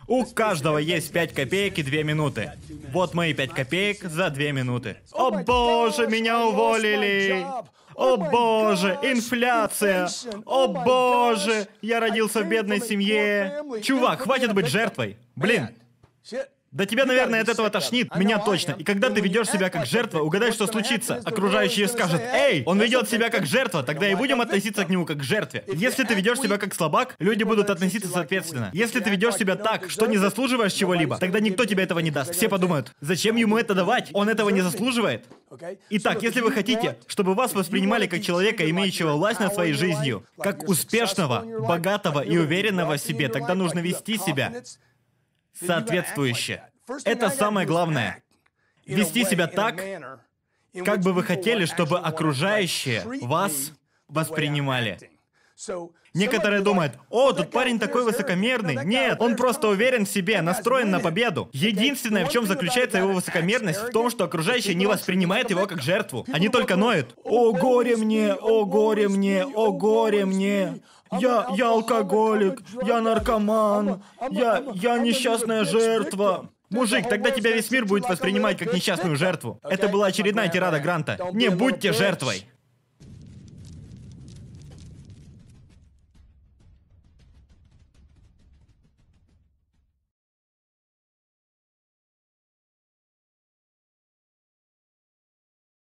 У каждого есть 5 копеек и 2 минуты. Вот мои 5 копеек за 2 минуты. О боже, меня уволили! О боже, инфляция! О боже, я родился в бедной семье! Чувак, хватит быть жертвой! Блин! Да тебя, наверное, от этого тошнит. Меня точно. И когда ты ведешь себя как жертва, угадай, что случится. Окружающие скажут: «Эй, он ведет себя как жертва», тогда и будем относиться к нему как к жертве. Если ты ведешь себя как слабак, люди будут относиться соответственно. Если ты ведешь себя так, что не заслуживаешь чего-либо, тогда никто тебе этого не даст. Все подумают: зачем ему это давать? Он этого не заслуживает. Итак, если вы хотите, чтобы вас воспринимали как человека, имеющего власть над своей жизнью, как успешного, богатого и уверенного в себе, тогда нужно вести себя соответствующе. Это самое главное. Вести себя так, как бы вы хотели, чтобы окружающие вас воспринимали. Некоторые думают: «О, тут парень такой высокомерный». Нет, он просто уверен в себе, настроен на победу. Единственное, в чем заключается его высокомерность, в том, что окружающие не воспринимают его как жертву. Они только ноют. «О, горе мне, о, горе мне, о, горе мне». Я алкоголик, я наркоман, я несчастная жертва. Мужик, тогда тебя весь мир будет воспринимать как несчастную жертву. Это была очередная тирада Гранта. Не будьте жертвой.